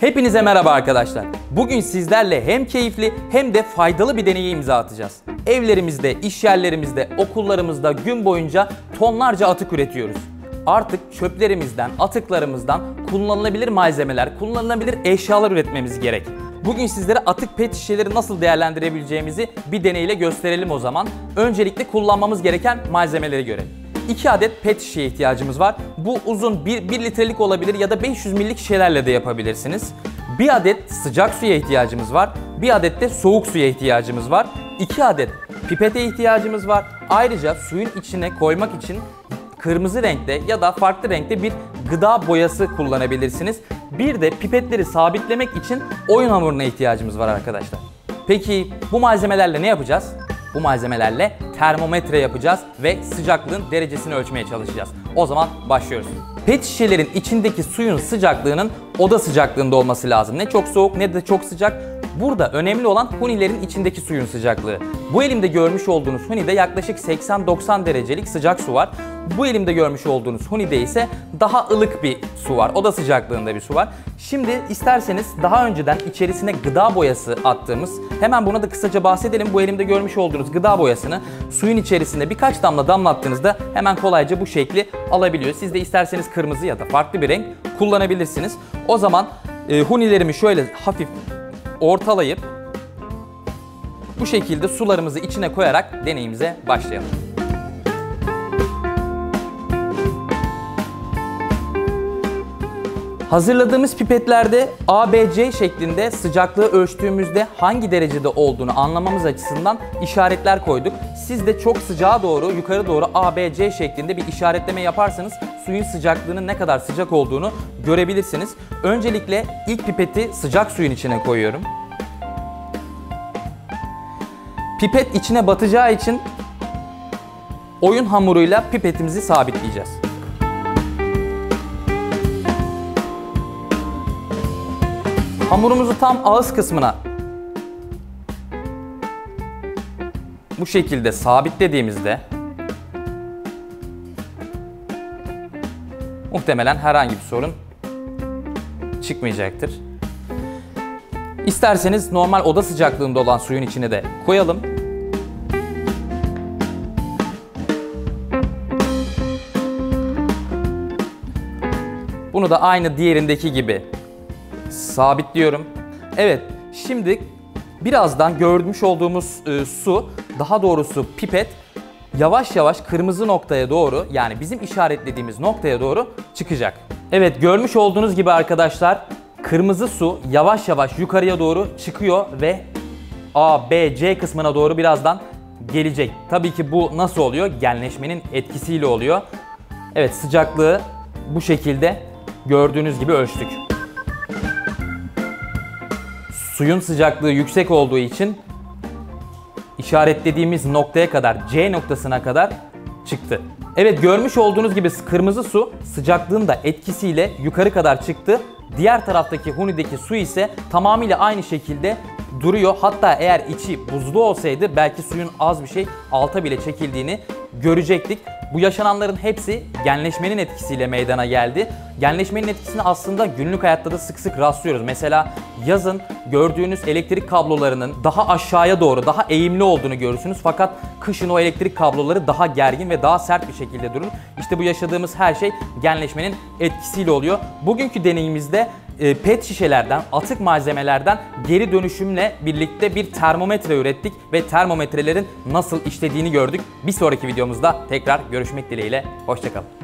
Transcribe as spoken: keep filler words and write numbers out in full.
Hepinize merhaba arkadaşlar. Bugün sizlerle hem keyifli hem de faydalı bir deneye imza atacağız. Evlerimizde, iş yerlerimizde, okullarımızda gün boyunca tonlarca atık üretiyoruz. Artık çöplerimizden, atıklarımızdan kullanılabilir malzemeler, kullanılabilir eşyalar üretmemiz gerek. Bugün sizlere atık pet şişeleri nasıl değerlendirebileceğimizi bir deneyle gösterelim o zaman. Öncelikle kullanmamız gereken malzemeleri görelim. iki adet pet şişeye ihtiyacımız var. Bu uzun bir litrelik olabilir ya da beş yüz mililitrelik şişelerle de yapabilirsiniz. bir adet sıcak suya ihtiyacımız var. bir adet de soğuk suya ihtiyacımız var. iki adet pipete ihtiyacımız var. Ayrıca suyun içine koymak için kırmızı renkte ya da farklı renkte bir gıda boyası kullanabilirsiniz. Bir de pipetleri sabitlemek için oyun hamuruna ihtiyacımız var arkadaşlar. Peki bu malzemelerle ne yapacağız? Bu malzemelerle termometre yapacağız ve sıcaklığın derecesini ölçmeye çalışacağız. O zaman başlıyoruz. Pet şişelerin içindeki suyun sıcaklığının oda sıcaklığında olması lazım. Ne çok soğuk ne de çok sıcak. Burada önemli olan hunilerin içindeki suyun sıcaklığı. Bu elimde görmüş olduğunuz hunide yaklaşık seksen doksan derecelik sıcak su var. Bu elimde görmüş olduğunuz hunide ise daha ılık bir su var. Oda sıcaklığında bir su var. Şimdi isterseniz daha önceden içerisine gıda boyası attığımız, hemen buna da kısaca bahsedelim. Bu elimde görmüş olduğunuz gıda boyasını suyun içerisinde birkaç damla damlattığınızda hemen kolayca bu şekli alabiliyor. Siz de isterseniz kırmızı ya da farklı bir renk kullanabilirsiniz. O zaman e, hunilerimi şöyle hafif ortalayıp bu şekilde sularımızı içine koyarak deneyimize başlayalım. Hazırladığımız pipetlerde A B C şeklinde sıcaklığı ölçtüğümüzde hangi derecede olduğunu anlamamız açısından işaretler koyduk. Siz de çok sıcağa doğru, yukarı doğru A B C şeklinde bir işaretleme yaparsanız suyun sıcaklığının ne kadar sıcak olduğunu görebilirsiniz. Öncelikle ilk pipeti sıcak suyun içine koyuyorum. Pipet içine batacağı için oyun hamuruyla pipetimizi sabitleyeceğiz. Hamurumuzu tam ağız kısmına bu şekilde sabitlediğimizde muhtemelen herhangi bir sorun çıkmayacaktır. İsterseniz normal oda sıcaklığında olan suyun içine de koyalım. Bunu da aynı diğerindeki gibi sabitliyorum. Evet, şimdi birazdan görmüş olduğumuz e, su, daha doğrusu pipet yavaş yavaş kırmızı noktaya doğru, yani bizim işaretlediğimiz noktaya doğru çıkacak. Evet, görmüş olduğunuz gibi arkadaşlar kırmızı su yavaş yavaş yukarıya doğru çıkıyor ve A, B, C kısmına doğru birazdan gelecek. Tabii ki bu nasıl oluyor? Genleşmenin etkisiyle oluyor. Evet, sıcaklığı bu şekilde gördüğünüz gibi ölçtük. Suyun sıcaklığı yüksek olduğu için işaretlediğimiz noktaya kadar, C noktasına kadar çıktı. Evet, görmüş olduğunuz gibi kırmızı su sıcaklığın da etkisiyle yukarı kadar çıktı. Diğer taraftaki hunideki su ise tamamıyla aynı şekilde duruyor. Hatta eğer içi buzlu olsaydı belki suyun az bir şey alta bile çekildiğini görecektik. Bu yaşananların hepsi genleşmenin etkisiyle meydana geldi. Genleşmenin etkisini aslında günlük hayatta da sık sık rastlıyoruz. Mesela yazın gördüğünüz elektrik kablolarının daha aşağıya doğru, daha eğimli olduğunu görürsünüz. Fakat kışın o elektrik kabloları daha gergin ve daha sert bir şekilde durur. İşte bu yaşadığımız her şey genleşmenin etkisiyle oluyor. Bugünkü deneyimizde pet şişelerden, atık malzemelerden geri dönüşümle birlikte bir termometre ürettik ve termometrelerin nasıl işlediğini gördük. Bir sonraki videomuzda tekrar görüşmek dileğiyle. Hoşça kalın.